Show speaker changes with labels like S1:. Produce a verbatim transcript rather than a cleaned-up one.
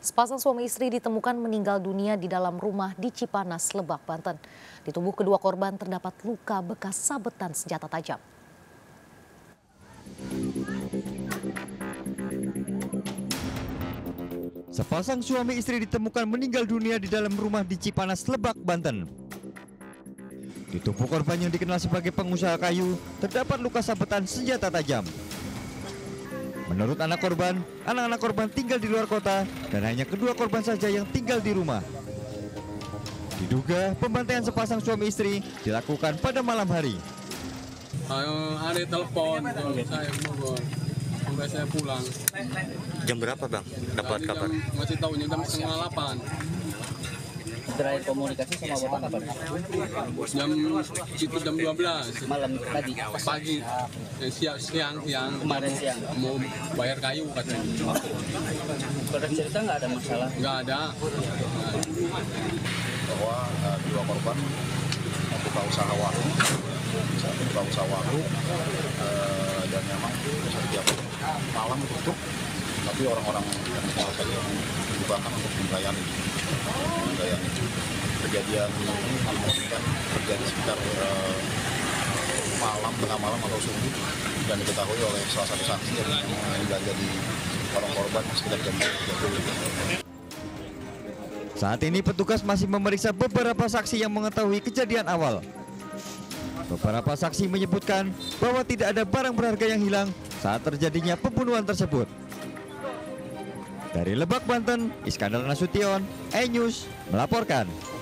S1: Sepasang suami istri ditemukan meninggal dunia di dalam rumah di Cipanas, Lebak, Banten. Di tubuh kedua korban terdapat luka bekas sabetan senjata tajam.
S2: Sepasang suami istri ditemukan meninggal dunia di dalam rumah di Cipanas, Lebak, Banten. Di tubuh korban yang dikenal sebagai pengusaha kayu, terdapat luka sabetan senjata tajam. Menurut anak korban, anak-anak korban tinggal di luar kota dan hanya kedua korban saja yang tinggal di rumah. Diduga pembantaian sepasang suami istri dilakukan pada malam hari.
S3: Ada telepon, saya mau sampai saya pulang.
S4: Jam berapa bang? Dapat kabar?
S3: Masih tahunya jam setengah delapan.
S5: Terakhir komunikasi sama bapak kapan?
S3: Jam itu jam dua belas.
S5: Malam tadi.
S3: Pagi, eh, siang, siang, siang.
S5: Kemarin siang.
S3: Mau bayar kayu katanya.
S5: Pada cerita nggak ada masalah?
S3: Nggak ada.
S6: Bahwa uh, dua korban membuka usaha warung, membuka usaha warung uh, dan memang setiap malam tutup, tapi orang-orang yang yang dibakar untuk melayani. Melayani. Kejadian ini kan terjadi sekitar uh, malam, tengah malam atau subuh, dan diketahui oleh salah satu saksi yang meninggal jadi orang korban sekitar jam tiga puluh.
S2: Saat ini petugas masih memeriksa beberapa saksi yang mengetahui kejadian awal. Beberapa saksi menyebutkan bahwa tidak ada barang berharga yang hilang saat terjadinya pembunuhan tersebut. Dari Lebak, Banten, Iskandar Nasution, E-News melaporkan.